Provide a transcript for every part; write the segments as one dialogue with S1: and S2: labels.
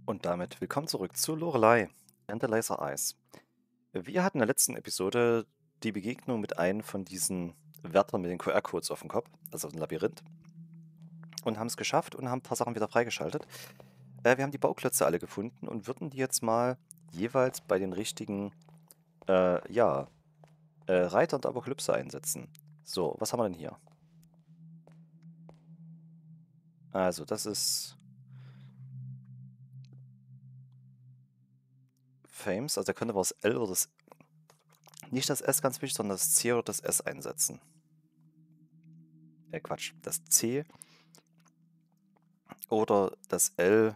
S1: Und damit willkommen zurück zu Lorelei and the Laser Eyes. Wir hatten in der letzten Episode die Begegnung mit einem von diesen Wärtern mit den QR-Codes auf dem Kopf, also ein Labyrinth, und haben es geschafft und haben ein paar Sachen wieder freigeschaltet. Wir haben die Bauklötze alle gefunden und würden die jetzt mal jeweils bei den richtigen, ja, Reitern der Apokalypse einsetzen. So, was haben wir denn hier? Also, das ist Fames, also da könnte man das L oder das, nicht das S ganz wichtig, sondern das C oder das S einsetzen. Quatsch, das C oder das L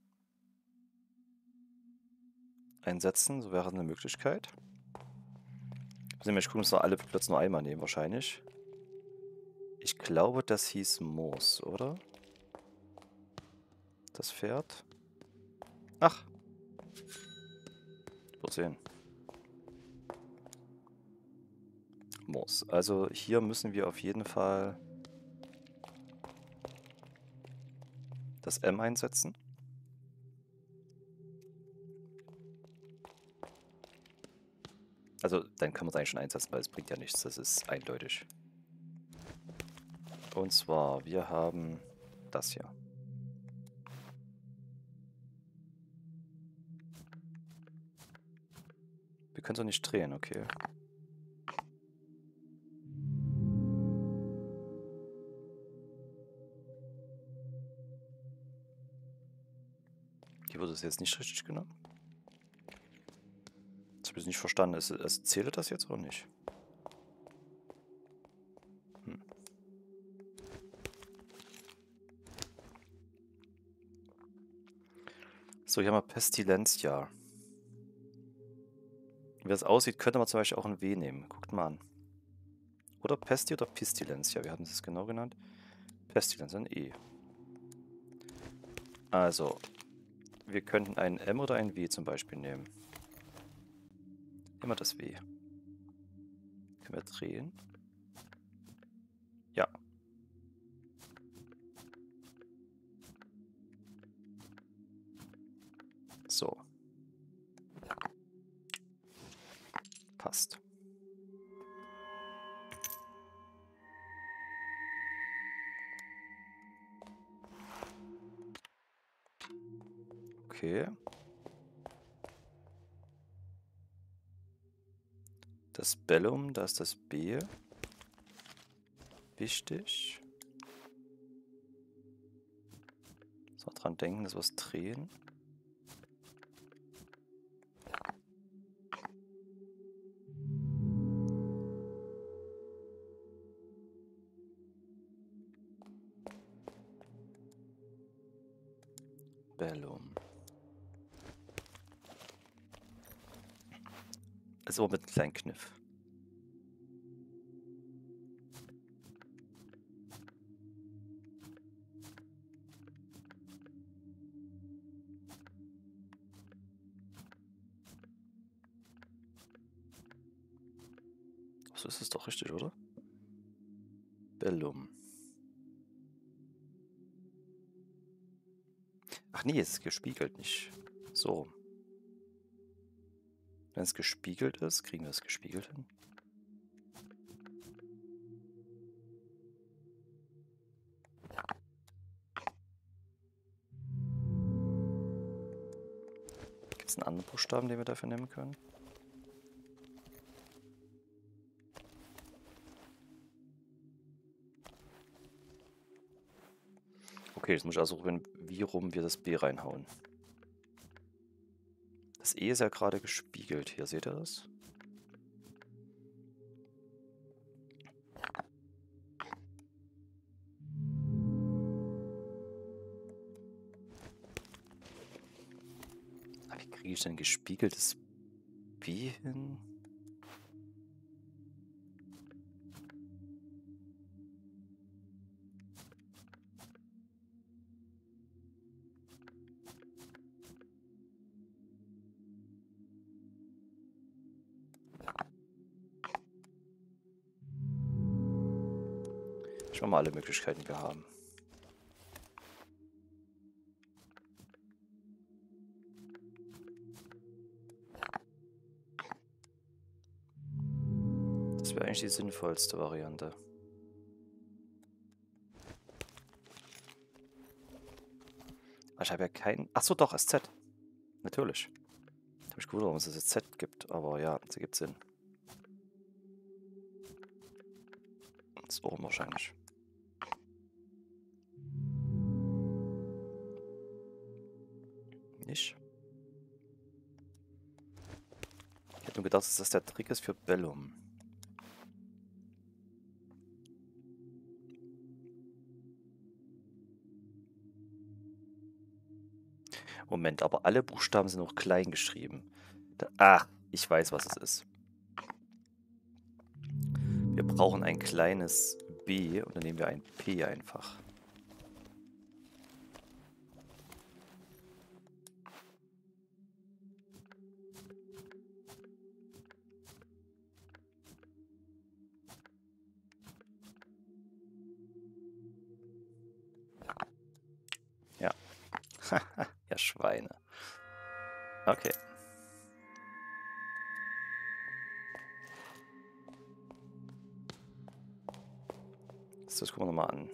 S1: einsetzen, so wäre eine Möglichkeit. Ich gucken, dass wir alle Plätze nur einmal nehmen, wahrscheinlich. Ich glaube, das hieß Moos, oder? Das Pferd. Ach, wird sehen. Moos. Also hier müssen wir auf jeden Fall das M einsetzen. Also dann kann man es eigentlich schon einsetzen, weil es bringt ja nichts. Das ist eindeutig. Und zwar, wir haben das hier. Wir können es auch nicht drehen, okay. Hier wurde es jetzt nicht richtig genommen. Das habe ich nicht verstanden. Zählt das jetzt oder nicht? Hm. So, hier haben wir Pestilentia. Wie das aussieht, könnte man zum Beispiel auch ein W nehmen. Guckt mal an. Oder Pesti oder Pestilentia. Wir hatten es genau genannt. Pestilenz, ein E. Also, wir könnten ein M oder ein W zum Beispiel nehmen. Immer das W. Können wir drehen? Ja. So. Passt. Okay. Das Bellum, da ist das B. Wichtig. So, dran denken, dass wir es drehen. Bellum. Ist aber mit einem kleinen Kniff. So ist es doch richtig, oder? Bellum. Ach nee, es ist gespiegelt, nicht so. Wenn es gespiegelt ist, kriegen wir es gespiegelt hin. Gibt es einen anderen Buchstaben, den wir dafür nehmen können? Okay, jetzt muss ich also probieren, wie rum wir das B reinhauen. Das E ist ja gerade gespiegelt hier, seht ihr das? Aber wie kriege ich denn gespiegeltes B hin? Schauen wir mal alle Möglichkeiten, die wir haben. Das wäre eigentlich die sinnvollste Variante. Aber ich habe ja keinen... Achso, doch, SZ. Natürlich. Ich habe mich gewundert, warum es das SZ gibt, aber ja, sie gibt Sinn. Das ist oben wahrscheinlich. Nicht? Ich hätte nur gedacht, dass das der Trick ist für Bellum. Moment, aber alle Buchstaben sind auch klein geschrieben. Ach, ich weiß, was es ist. Wir brauchen ein kleines B und dann nehmen wir ein P einfach. Ja. Ja, Schweine. Okay. Das gucken wir nochmal an.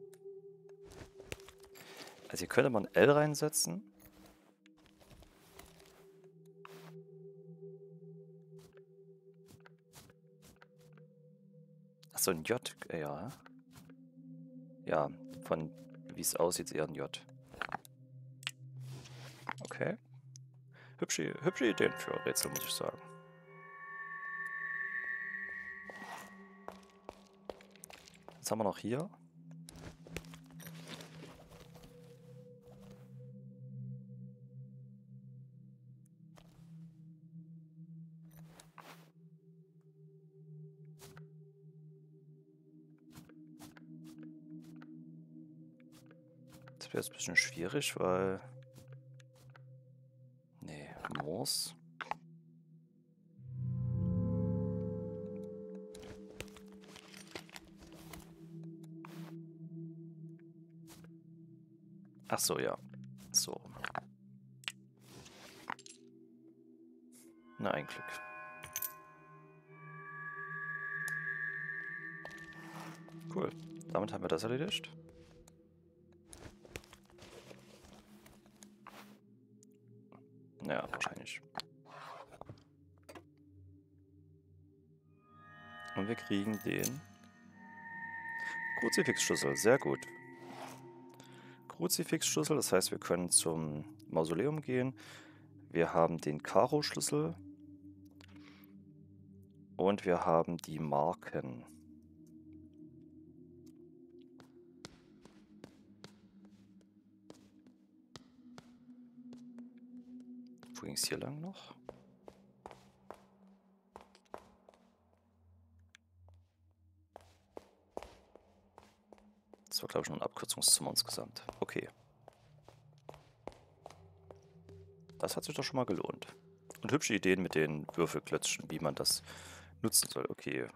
S1: Also hier könnte man L reinsetzen. Achso, ein J, ja. Ja, von wie es aussieht, eher ein J. Okay. Hübsche Ideen für Rätsel, muss ich sagen. Was haben wir noch hier? Das wäre jetzt ein bisschen schwierig, weil... Nee, Morse. Ach so, ja. So. Na, ein Glück. Cool. Damit haben wir das erledigt. Ja, wahrscheinlich. Und wir kriegen den Kruzifixschlüssel. Sehr gut. Kruzifixschlüssel, das heißt, wir können zum Mausoleum gehen. Wir haben den Karo-Schlüssel. Und wir haben die Marken. Wo ging es hier lang noch? Das war, glaube ich, nur ein Abkürzungszimmer insgesamt. Okay. Das hat sich doch schon mal gelohnt. Und hübsche Ideen mit den Würfelklötzchen, wie man das nutzen soll. Okay.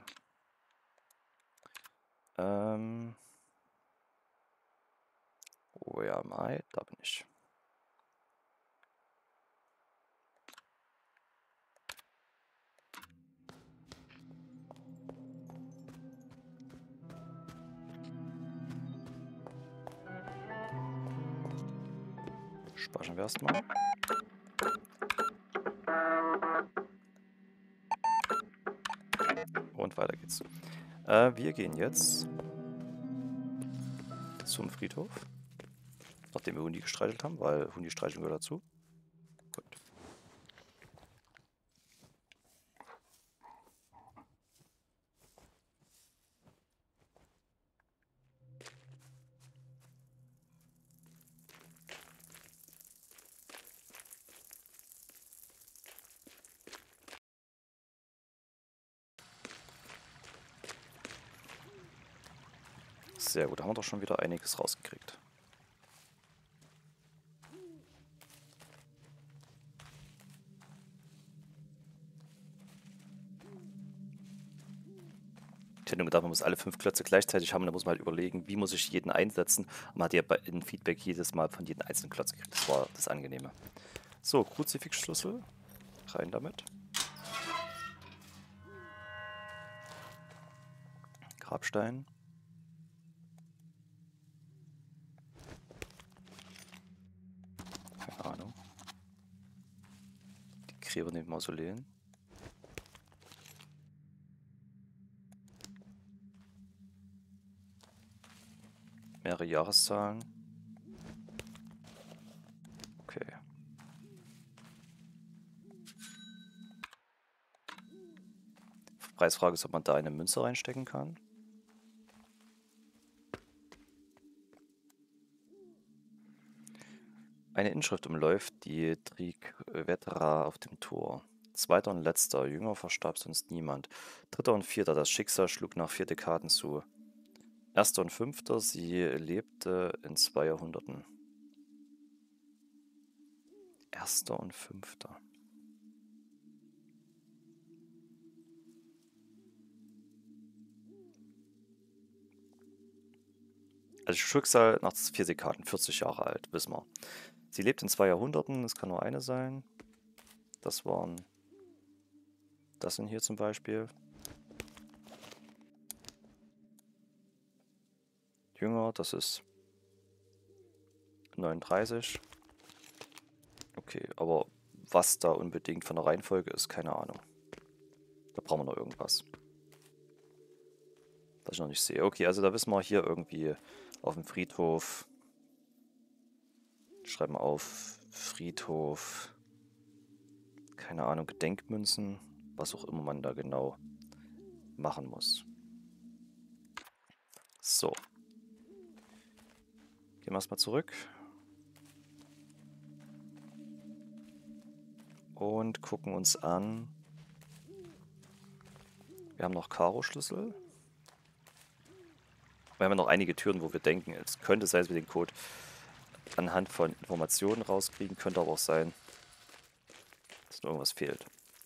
S1: Oh ja, Mai, da bin ich. Speichern wir erstmal. Und weiter geht's. Wir gehen jetzt zum Friedhof. Nachdem wir Hundi gestreichelt haben, weil Hundi streicheln gehört dazu. Gut. Sehr gut, da haben wir doch schon wieder einiges rausgekriegt. Ich hätte nur gedacht, man muss alle 5 Klötze gleichzeitig haben, da muss man halt überlegen, wie muss ich jeden einsetzen. Und man hat ja ein Feedback jedes Mal von jedem einzelnen Klotz gekriegt. Das war das Angenehme. So, Kruzifixschlüssel. Rein damit. Grabstein. Keine Ahnung. Die Gräber neben Mausoleen. Mehrere Jahreszahlen. Okay. Preisfrage ist, ob man da eine Münze reinstecken kann. Eine Inschrift umläuft die Triquetra auf dem Tor. Zweiter und letzter, jünger verstarb sonst niemand. Dritter und vierter, das Schicksal schlug nach 4 Dekaden zu. Erster und fünfter, sie lebte in 2 Jahrhunderten. Erster und fünfter. Also Schicksal nach 4 Dekaden, 40 Jahre alt, wissen wir. Sie lebt in 2 Jahrhunderten, es kann nur eine sein. Das waren... Das sind hier zum Beispiel. Jünger, das ist 39. Okay, aber was da unbedingt von der Reihenfolge ist, keine Ahnung. Da brauchen wir noch irgendwas. Was ich noch nicht sehe. Okay, also da wissen wir hier irgendwie auf dem Friedhof. Schreiben wir auf Friedhof. Keine Ahnung, Gedenkmünzen. Was auch immer man da genau machen muss. So. Gehen wir erstmal zurück. Und gucken uns an. Wir haben noch Karo-Schlüssel. Wir haben ja noch einige Türen, wo wir denken, es könnte sein, dass wir den Code anhand von Informationen rauskriegen. Könnte aber auch sein, dass noch irgendwas fehlt.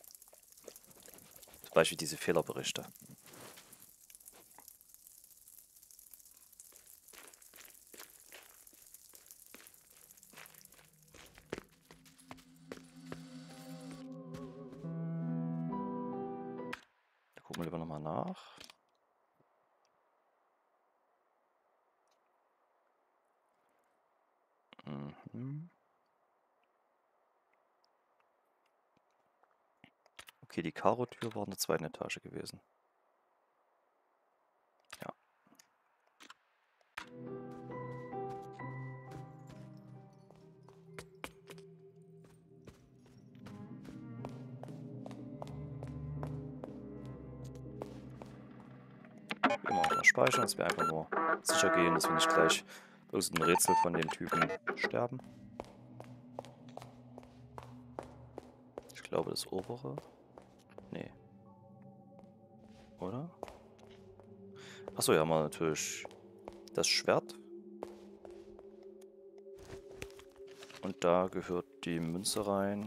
S1: Zum Beispiel diese Fehlerberichte. Da gucken wir lieber nochmal nach. Okay, die Karo-Tür war in der 2. Etage gewesen. Ja. Immer noch mal speichern, dass wir einfach nur sicher gehen, dass wir nicht gleich bei irgendeinem Rätsel von dem Typen sterben. Ich glaube, das obere. Nee. Oder? Achso, ja, haben wir natürlich das Schwert. Und da gehört die Münze rein.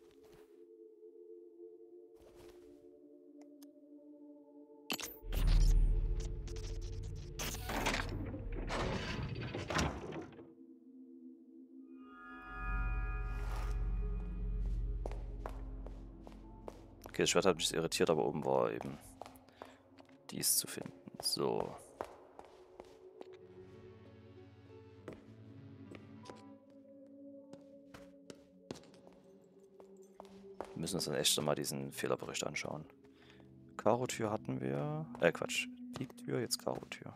S1: Okay, das Schwert hat mich irritiert, aber oben war eben dies zu finden. So. Wir müssen uns dann echt mal diesen Fehlerbericht anschauen. Karo-Tür hatten wir. Quatsch. Die Tür, jetzt Karo-Tür.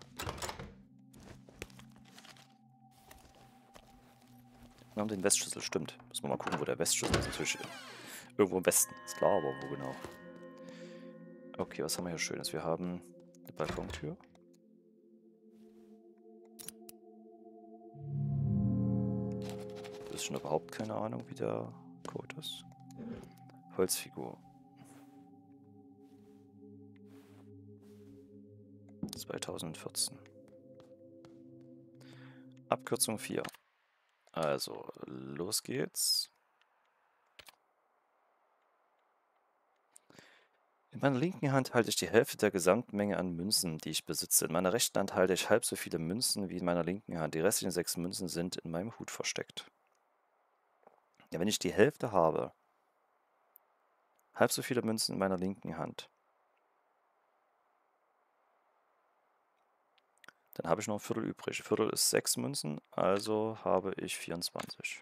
S1: Wir haben den Westschlüssel, stimmt. Müssen wir mal gucken, wo der Westschlüssel ist. Natürlich irgendwo im Westen, ist klar, aber wo genau? Okay, was haben wir hier Schönes? Wir haben eine Balkontür. Das ist schon überhaupt keine Ahnung, wie der Code ist. Holzfigur. 2014. Abkürzung 4. Also, los geht's. In meiner linken Hand halte ich die Hälfte der Gesamtmenge an Münzen, die ich besitze. In meiner rechten Hand halte ich halb so viele Münzen wie in meiner linken Hand. Die restlichen 6 Münzen sind in meinem Hut versteckt. Ja, wenn ich die Hälfte habe, halb so viele Münzen in meiner linken Hand. Dann habe ich noch ein Viertel übrig. Viertel ist 6 Münzen, also habe ich 24.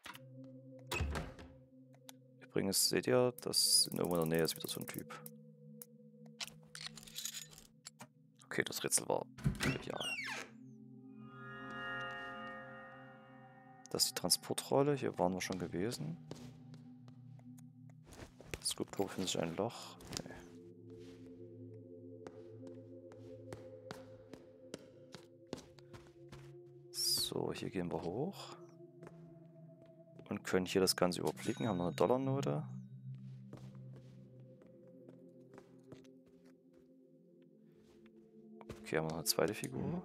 S1: Übrigens seht ihr, dass irgendwo in der Nähe ist wieder so ein Typ. Okay, das Rätsel war trivial. Das ist die Transportrolle. Hier waren wir schon gewesen. Skulptur findet sich ein Loch. Nee. So, hier gehen wir hoch. Und können hier das Ganze überblicken. Haben noch eine Dollarnote. Okay, haben wir noch eine zweite Figur.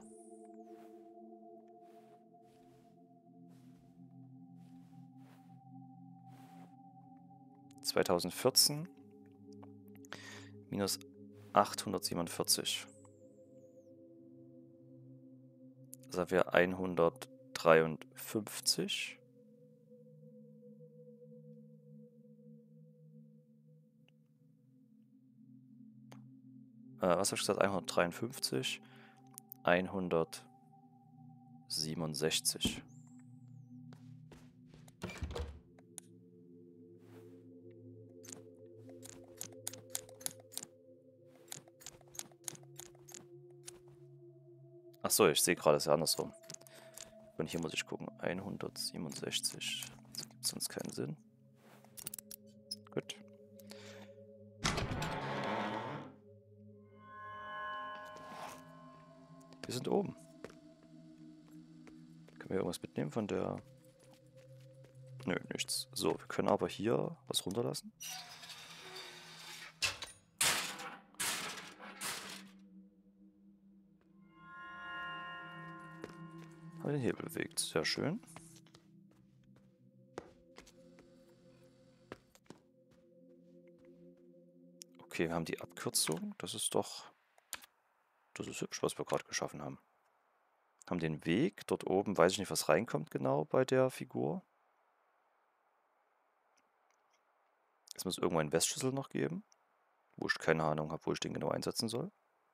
S1: (2014) minus 847. Das haben wir 153. Was habe ich gesagt? 153. 167. Achso, ich sehe gerade, es ist ja andersrum. Und hier muss ich gucken. 167. Das gibt sonst keinen Sinn. Gut. Wir sind oben. Können wir irgendwas mitnehmen von der... Nö, nichts. So, wir können aber hier was runterlassen. Haben den Hebel bewegt. Sehr schön. Okay, wir haben die Abkürzung. Das ist doch... Das ist hübsch, was wir gerade geschaffen haben. Haben den Weg. Dort oben weiß ich nicht, was reinkommt genau bei der Figur. Es muss irgendwo einen Westschlüssel noch geben, wo ich keine Ahnung habe, wo ich den genau einsetzen soll.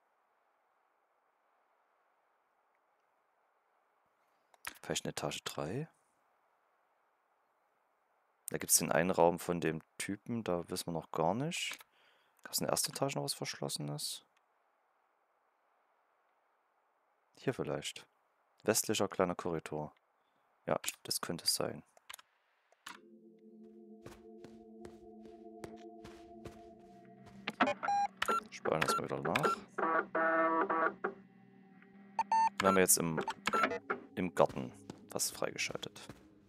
S1: Vielleicht eine Etage 3. Da gibt es den einen Raum von dem Typen, da wissen wir noch gar nicht. Gab es in der ersten Etage noch was Verschlossenes? Hier vielleicht. Westlicher kleiner Korridor. Ja, das könnte es sein. Sparen das mal wieder nach. Wir haben jetzt im Garten was freigeschaltet.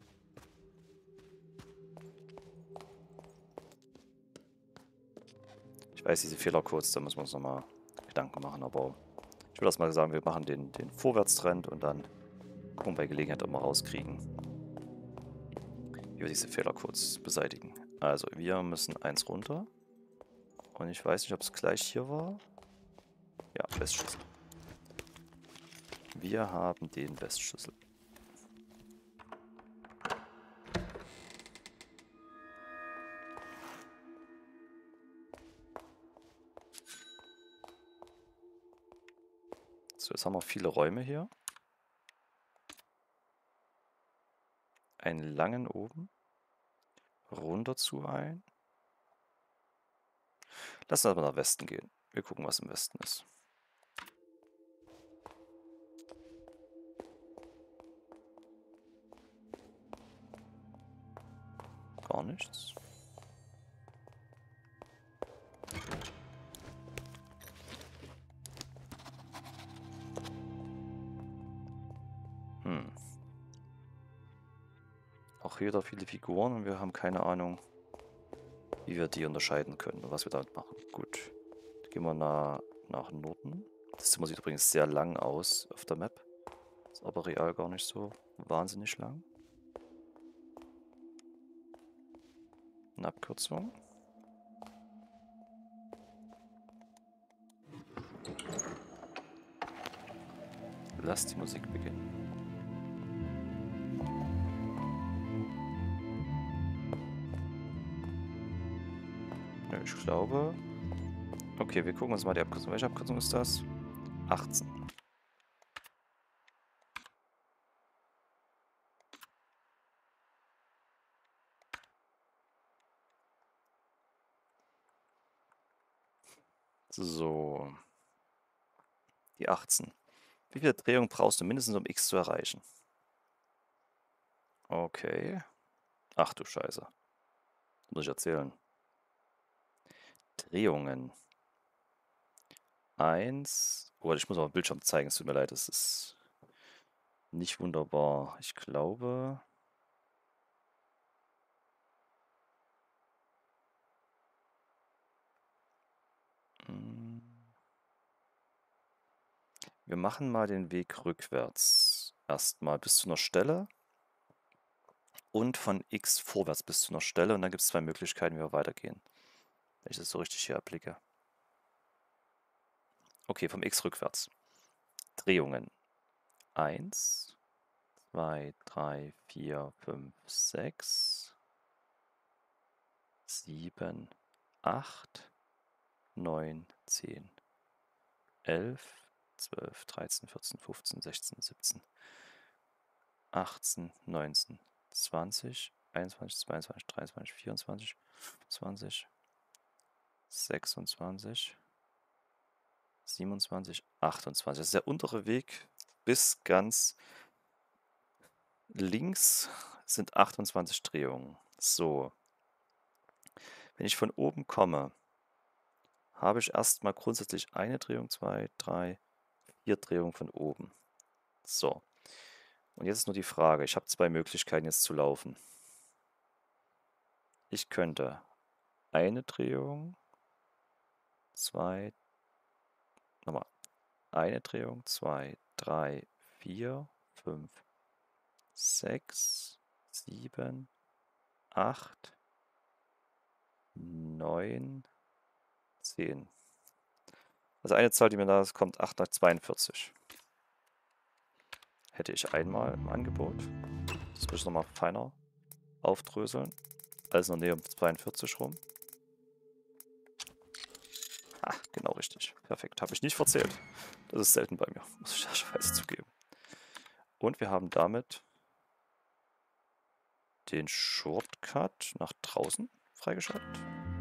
S1: Ich weiß, diese Fehlercodes, da müssen wir uns nochmal Gedanken machen, aber ich würde erst mal sagen, wir machen den Vorwärtstrend und dann gucken bei Gelegenheit, ob wir rauskriegen, wie wir diese Fehlercodes beseitigen. Also, wir müssen 1 runter. Und ich weiß nicht, ob es gleich hier war. Ja, Westschlüssel. Wir haben den Westschlüssel. So, jetzt haben wir viele Räume hier. Einen langen oben. Runter zu ein. Lass uns mal nach Westen gehen. Wir gucken, was im Westen ist. Gar nichts. Auch hier da viele Figuren und wir haben keine Ahnung, wie wir die unterscheiden können und was wir damit machen. Gut. Gehen wir nach Norden. Das Zimmer sieht übrigens sehr lang aus auf der Map. Ist aber real gar nicht so wahnsinnig lang. Eine Abkürzung. Lass die Musik beginnen. Nö, ich glaube... Okay, wir gucken uns mal die Abkürzung. Welche Abkürzung ist das? 18. So, die 18. Wie viele Drehungen brauchst du mindestens, um x zu erreichen? Okay. Ach du Scheiße. Muss ich erzählen. Drehungen. 1. Oh, ich muss auf dem Bildschirm zeigen, es tut mir leid, das ist nicht wunderbar. Ich glaube. hm, Wir machen mal den Weg rückwärts. Erstmal bis zu einer Stelle und von x vorwärts bis zu einer Stelle. Und dann gibt es zwei Möglichkeiten, wie wir weitergehen. Wenn ich das so richtig hier erblicke. Okay, vom x rückwärts. Drehungen. 1, 2, 3, 4, 5, 6, 7, 8, 9, 10, 11, 12, 13, 14, 15, 16, 17, 18, 19, 20, 21, 22, 23, 24, 25, 26, 27, 28. Das ist der untere Weg bis ganz links sind 28 Drehungen. So, wenn ich von oben komme, habe ich erstmal grundsätzlich eine Drehung, 2, 3, 4 Drehungen von oben. So, und jetzt ist nur die Frage, ich habe zwei Möglichkeiten jetzt zu laufen. Ich könnte eine Drehung, zwei, nochmal, eine Drehung, 2, 3, 4, 5, 6, 7, 8, 9, 10. Also eine Zahl, die mir da ist, kommt 8 nach 42. Hätte ich einmal im Angebot. Das muss ich nochmal feiner aufdröseln. Also in der Nähe um 42 rum. Ah, genau richtig. Perfekt. Habe ich nicht verzählt. Das ist selten bei mir, muss ich ehrlicherweise zugeben. Und wir haben damit den Shortcut nach draußen freigeschaltet.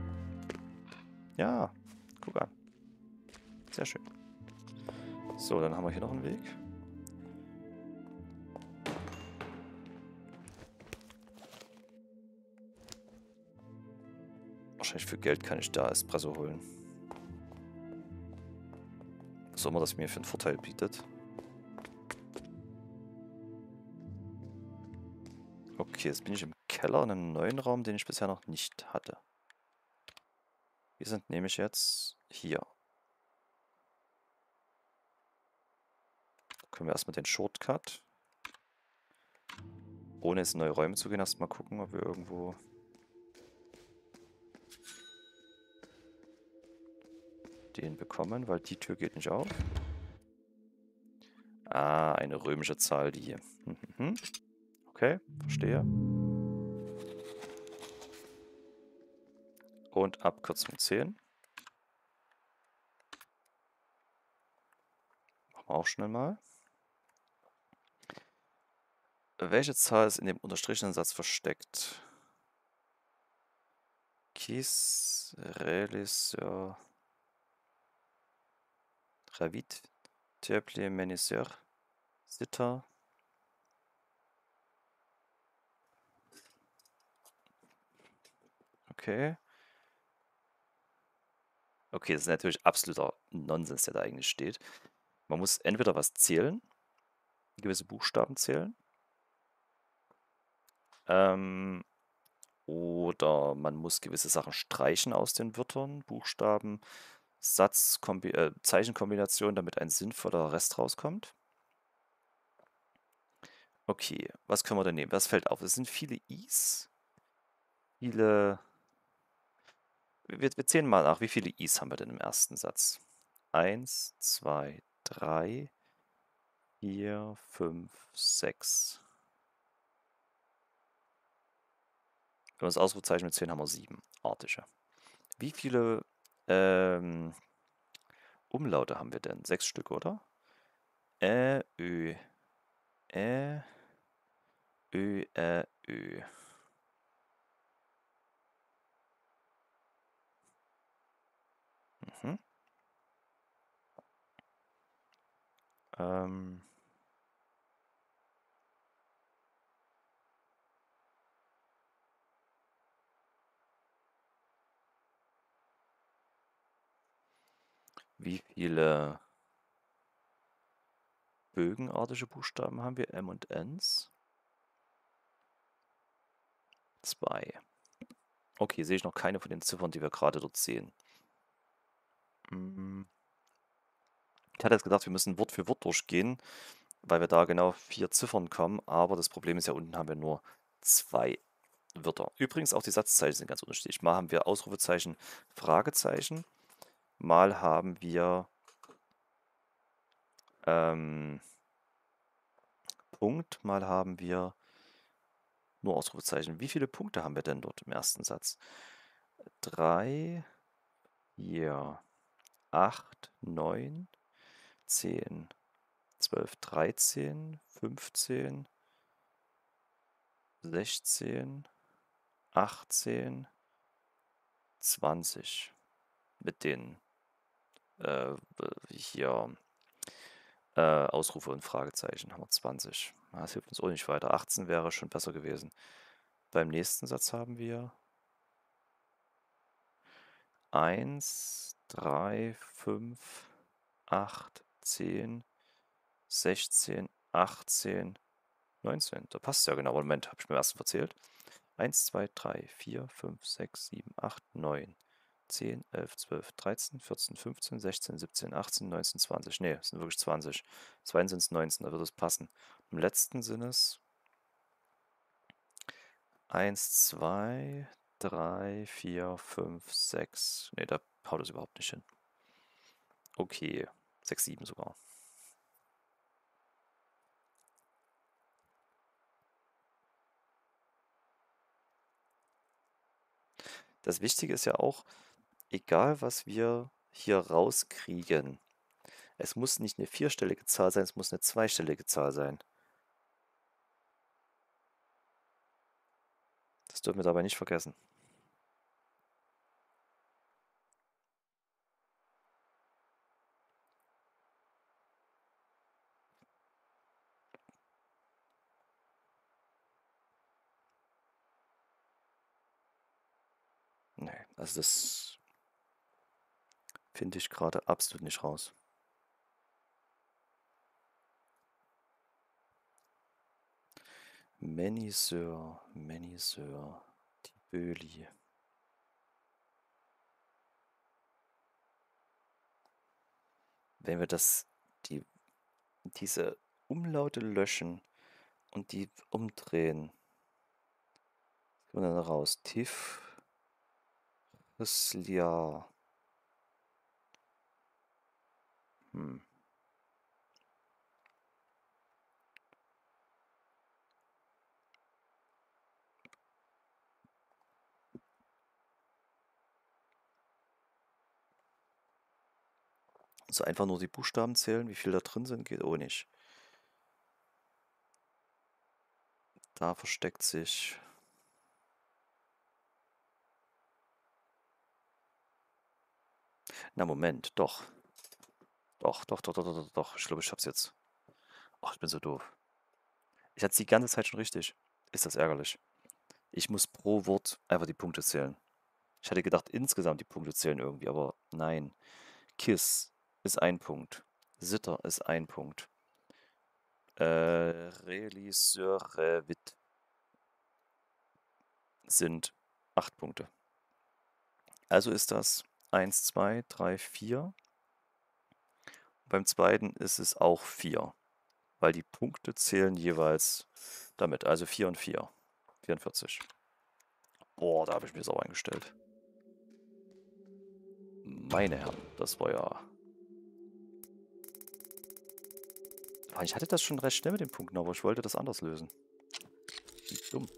S1: Ja, guck an. Sehr schön. So, dann haben wir hier noch einen Weg. Wahrscheinlich für Geld kann ich da Espresso holen. Was auch immer das mir für einen Vorteil bietet. Okay, jetzt bin ich im Keller in einem neuen Raum, den ich bisher noch nicht hatte. Wir sind nämlich jetzt hier. Können wir erstmal den Shortcut, ohne jetzt in neue Räume zu gehen, erstmal gucken, ob wir irgendwo den bekommen, weil die Tür geht nicht auf. Ah, eine römische Zahl, die hier. Okay, verstehe. Und Abkürzung 10. Machen wir auch schnell mal. Welche Zahl ist in dem unterstrichenen Satz versteckt? Quis reliseur ravit terple menisseur sitter. Okay. Okay, das ist natürlich absoluter Nonsens, der da eigentlich steht. Man muss entweder was zählen, gewisse Buchstaben zählen, oder man muss gewisse Sachen streichen aus den Wörtern, Buchstaben, Zeichenkombination, damit ein sinnvoller Rest rauskommt. Okay, was können wir denn nehmen? Was fällt auf? Es sind viele Is, viele. Wir zählen mal nach, wie viele Is haben wir denn im ersten Satz? 1, 2, 3, 4, 5, 6. Wenn wir das Ausrufezeichen mit 10 haben wir 7. Artische. Wie viele Umlaute haben wir denn? 6 Stück, oder? Ö, Ä, Ö, Ö. Mhm. Ähm, wie viele bögenartige Buchstaben haben wir? M und Ns? 2. Okay, sehe ich noch keine von den Ziffern, die wir gerade dort sehen. Mm, Ich hatte jetzt gedacht, wir müssen Wort für Wort durchgehen, weil wir da genau 4 Ziffern kommen, aber das Problem ist ja, unten haben wir nur 2 Wörter. Übrigens auch die Satzzeichen sind ganz unterschiedlich. Mal haben wir Ausrufezeichen, Fragezeichen, mal haben wir Punkt, mal haben wir nur Ausrufezeichen. Wie viele Punkte haben wir denn dort im ersten Satz? 3, 4, 8, 9, 10, 12, 13, 15, 16, 18, 20. Mit den hier Ausrufe und Fragezeichen haben wir 20. Das hilft uns auch nicht weiter. 18 wäre schon besser gewesen. Beim nächsten Satz haben wir 1, 3, 5, 8, 10, 16, 18, 19. Da passt es ja genau. Moment, habe ich beim ersten verzählt. 1, 2, 3, 4, 5, 6, 7, 8, 9, 10, 11, 12, 13, 14, 15, 16, 17, 18, 19, 20. Ne, es sind wirklich 20. 2 sind es 19, da wird es passen. Im letzten sind es 1, 2, 3, 4, 5, 6. Ne, da haut es überhaupt nicht hin. Okay, 6, 7 sogar. Das Wichtige ist ja auch, egal was wir hier rauskriegen, es muss nicht eine vierstellige Zahl sein, es muss eine zweistellige Zahl sein. Das dürfen wir dabei nicht vergessen. Nee, also das finde ich gerade absolut nicht raus. Meniseur, die Böli. Wenn wir diese Umlaute löschen und die umdrehen, was kommt dann raus? Tifrislia. Hm. Also einfach nur die Buchstaben zählen, wie viel da drin sind, geht auch nicht. Da versteckt sich. Na Moment, doch. Doch. Ich glaube, ich hab's jetzt. Ach, ich bin so doof. Ich hatte es die ganze Zeit schon richtig. Ist das ärgerlich. Ich muss pro Wort einfach die Punkte zählen. Ich hatte gedacht, insgesamt die Punkte zählen irgendwie, aber nein. Kiss ist ein Punkt. Sitter ist ein Punkt. Relisörevit sind 8 Punkte. Also ist das 1, 2, 3, 4. Beim zweiten ist es auch 4, weil die Punkte zählen jeweils damit. Also 4 und 4. 44. Boah, da habe ich mir sauer eingestellt. Meine Herren, das war ja. Ich hatte das schon recht schnell mit den Punkten, aber ich wollte das anders lösen. Wie dumm.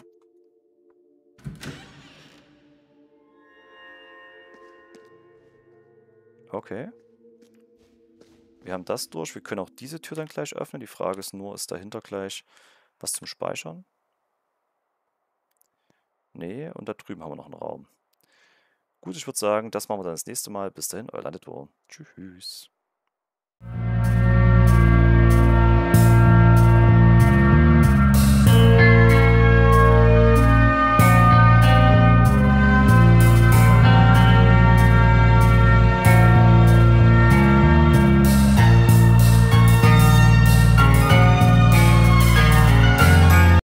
S1: Okay. Wir haben das durch. Wir können auch diese Tür dann gleich öffnen. Die Frage ist nur, ist dahinter gleich was zum Speichern? Nee, und da drüben haben wir noch einen Raum. Gut, ich würde sagen, das machen wir dann das nächste Mal. Bis dahin, euer Landetour. Tschüss.